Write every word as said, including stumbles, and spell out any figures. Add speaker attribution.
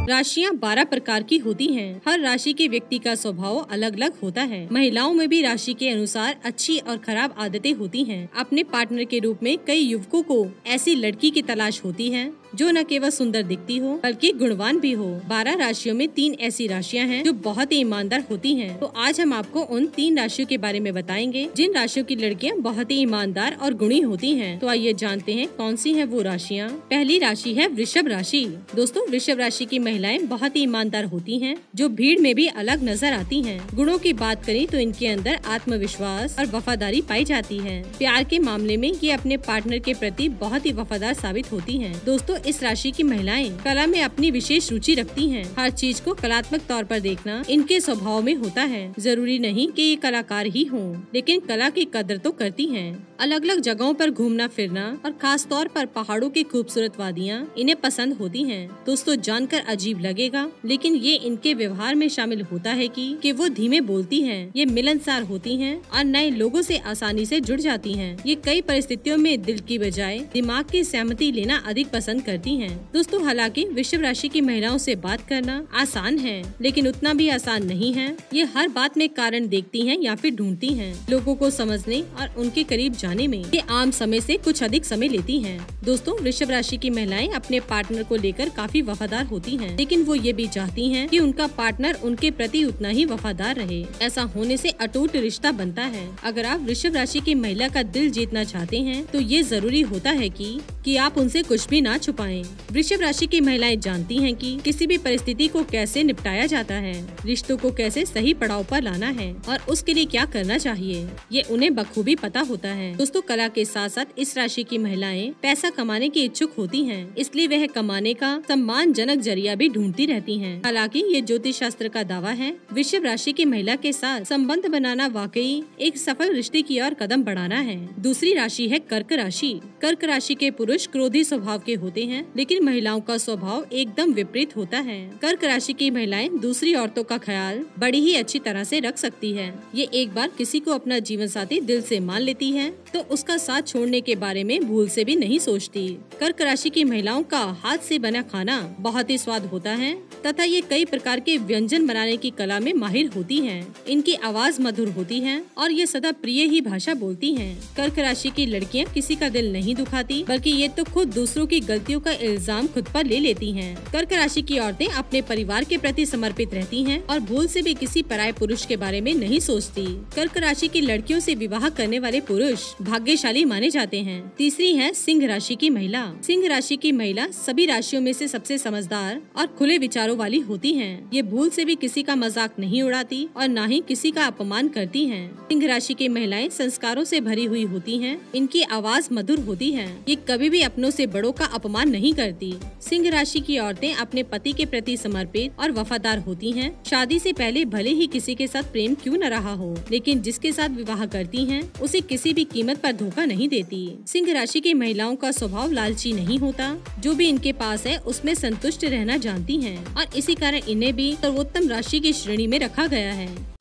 Speaker 1: राशियाँ बारह प्रकार की होती हैं। हर राशि के व्यक्ति का स्वभाव अलग अलग होता है। महिलाओं में भी राशि के अनुसार अच्छी और खराब आदतें होती हैं। अपने पार्टनर के रूप में कई युवकों को ऐसी लड़की की तलाश होती है जो न केवल सुंदर दिखती हो बल्कि गुणवान भी हो। बारह राशियों में तीन ऐसी राशियां हैं जो बहुत ही ईमानदार होती हैं। तो आज हम आपको उन तीन राशियों के बारे में बताएंगे जिन राशियों की लड़कियां बहुत ही ईमानदार और गुणी होती हैं। तो आइए जानते हैं कौन सी है वो राशियां। पहली राशि है वृषभ राशि। दोस्तों, वृषभ राशि की महिलाएं बहुत ही ईमानदार होती हैं जो भीड़ में भी अलग नजर आती हैं। गुणों की बात करें तो इनके अंदर आत्मविश्वास और वफादारी पाई जाती है। प्यार के मामले में ये अपने पार्टनर के प्रति बहुत ही वफादार साबित होती हैं। दोस्तों, इस राशि की महिलाएं कला में अपनी विशेष रुचि रखती हैं। हर चीज को कलात्मक तौर पर देखना इनके स्वभाव में होता है। जरूरी नहीं कि ये कलाकार ही हों, लेकिन कला की कदर तो करती हैं। अलग अलग जगहों पर घूमना फिरना और खास तौर पर पहाड़ों की खूबसूरत वादियाँ इन्हें पसंद होती हैं। दोस्तों, जानकर अजीब लगेगा, लेकिन ये इनके व्यवहार में शामिल होता है कि, कि वो धीमे बोलती हैं, ये मिलनसार होती हैं और नए लोगों से आसानी से जुड़ जाती हैं। ये कई परिस्थितियों में दिल की बजाय दिमाग की सहमति लेना अधिक पसंद करती हैं। दोस्तों, हालांकि वृषभ राशि की महिलाओं से बात करना आसान है, लेकिन उतना भी आसान नहीं है। ये हर बात में कारण देखती हैं या फिर ढूंढती हैं। लोगों को समझने और उनके करीब जाने में ये आम समय से कुछ अधिक समय लेती हैं। दोस्तों, वृषभ राशि की महिलाएं अपने पार्टनर को लेकर काफी वफादार होती हैं, लेकिन वो ये भी चाहती हैं कि उनका पार्टनर उनके प्रति उतना ही वफादार रहे। ऐसा होने से अटूट रिश्ता बनता है। अगर आप वृषभ राशि की महिला का दिल जीतना चाहते हैं तो ये जरूरी होता है कि कि आप उनसे कुछ भी ना छुपाएं। वृषभ राशि की महिलाएं जानती हैं कि किसी भी परिस्थिति को कैसे निपटाया जाता है, रिश्तों को कैसे सही पड़ाव पर लाना है और उसके लिए क्या करना चाहिए, ये उन्हें बखूबी पता होता है। दोस्तों, कला के साथ साथ इस राशि की महिलाएं पैसा कमाने की इच्छुक होती हैं, इसलिए वह कमाने का सम्मानजनक जरिया भी ढूंढती रहती हैं। हालांकि ये ज्योतिष शास्त्र का दावा है, वृषभ राशि की महिला के साथ संबंध बनाना वाकई एक सफल रिश्ते की ओर कदम बढ़ाना है। दूसरी राशि है कर्क राशि। कर्क राशि के पुरुष क्रोधी स्वभाव के होते हैं, लेकिन महिलाओं का स्वभाव एकदम विपरीत होता है। कर्क राशि की महिलाएं दूसरी औरतों का ख्याल बड़ी ही अच्छी तरह से रख सकती है। ये एक बार किसी को अपना जीवन साथी दिल से मान लेती है तो उसका साथ छोड़ने के बारे में भूल से भी नहीं सोचती। कर्क राशि की महिलाओं का हाथ से बना खाना बहुत ही स्वाद होता है तथा ये कई प्रकार के व्यंजन बनाने की कला में माहिर होती हैं। इनकी आवाज मधुर होती है और ये सदा प्रिय ही भाषा बोलती हैं। कर्क राशि की लड़कियां किसी का दिल नहीं दुखाती, बल्कि ये तो खुद दूसरों की गलतियों का इल्जाम खुद पर ले लेती हैं। कर्क राशि की औरतें अपने परिवार के प्रति समर्पित रहती हैं और भूल से भी किसी पराये पुरुष के बारे में नहीं सोचती। कर्क राशि की लड़कियों से विवाह करने वाले पुरुष भाग्यशाली माने जाते हैं। तीसरी है सिंह राशि की महिला। सिंह राशि की महिला सभी राशियों में से सबसे समझदार और खुले विचारों वाली होती हैं। ये भूल से भी किसी का मजाक नहीं उड़ाती और न ही किसी का अपमान करती हैं। सिंह राशि की महिलाएं संस्कारों से भरी हुई होती हैं। इनकी आवाज मधुर होती है। ये कभी भी अपनों से बड़ों का अपमान नहीं करती। सिंह राशि की औरतें अपने पति के प्रति समर्पित और वफादार होती हैं। शादी से पहले भले ही किसी के साथ प्रेम क्यों न रहा हो, लेकिन जिसके साथ विवाह करती हैं उसे किसी भी कीमत पर धोखा नहीं देती। सिंह राशि की महिलाओं का स्वभाव लालची नहीं होता। जो भी इनके पास है उसमें संतुष्ट रहना जानती हैं और इसी कारण इन्हें भी सर्वोत्तम राशि की श्रेणी में रखा गया है।